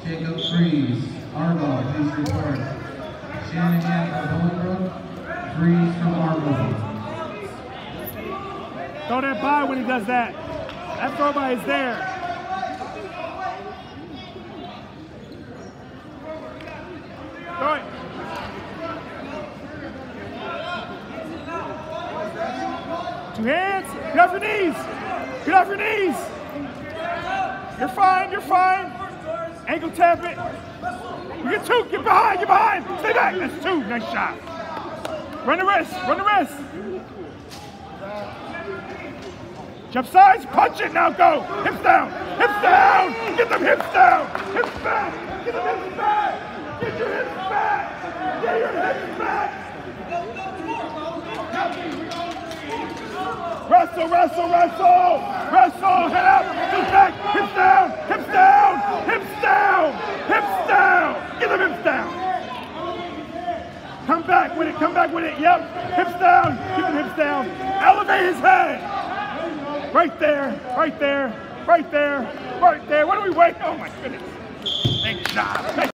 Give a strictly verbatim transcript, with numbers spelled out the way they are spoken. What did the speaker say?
Jacob Freeze, Argo, please report. Shanahan from Bolingbrook, Freeze from Argo. Throw that by when he does that. That throw by is there. Throw it. Two hands. Get off your knees. Get off your knees. You're fine. You're fine. Ankle tap it. You get two. Get behind. Get behind. Stay back. That's two. Nice shot. Run the wrist. Run the wrist. Jump sides. Punch it. Now go. Hips down. Hips down. Get them hips down. Hips back. Get them hips back. Get your hips back. Get your hips back. Wrestle, wrestle, wrestle. Wrestle. Head up. Hips back. Hips down. Hips down. Hips down. Hips down. Get them hips down. Come back with it. Come back with it. Yep. Hips down. Keep them hips down. Elevate his head. Right there. Right there. Right there. Right there. What do we wait? Oh my goodness. Thank God.